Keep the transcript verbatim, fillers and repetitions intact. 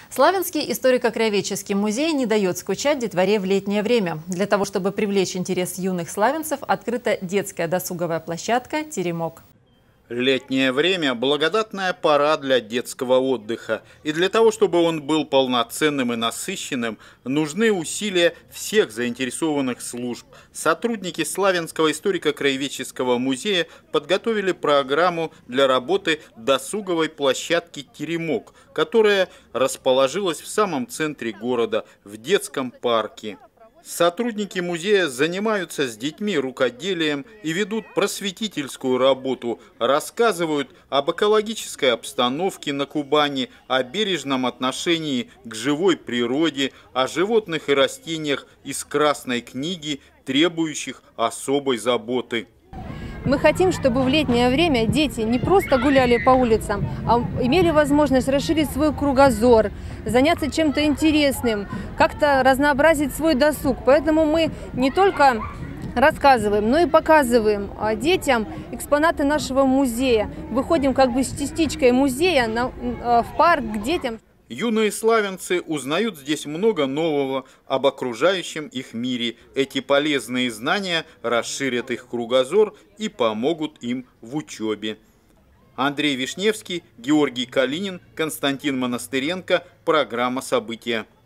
Славянский историко-краеведческий музей не дает скучать детворе в летнее время. Для того, чтобы привлечь интерес юных славянцев, открыта детская досуговая площадка «Теремок». Летнее время – благодатная пора для детского отдыха. И для того, чтобы он был полноценным и насыщенным, нужны усилия всех заинтересованных служб. Сотрудники Славянского историко-краеведческого музея подготовили программу для работы досуговой площадки «Теремок», которая расположилась в самом центре города, в детском парке. Сотрудники музея занимаются с детьми рукоделием и ведут просветительскую работу, рассказывают об экологической обстановке на Кубани, о бережном отношении к живой природе, о животных и растениях из Красной книги, требующих особой заботы. Мы хотим, чтобы в летнее время дети не просто гуляли по улицам, а имели возможность расширить свой кругозор, заняться чем-то интересным, как-то разнообразить свой досуг. Поэтому мы не только рассказываем, но и показываем детям экспонаты нашего музея. Выходим как бы с частичкой музея на, в парк к детям. Юные славянцы узнают здесь много нового об окружающем их мире. Эти полезные знания расширят их кругозор и помогут им в учебе. Андрей Вишневский, Георгий Калинин, Константин Монастыренко. Программа «События».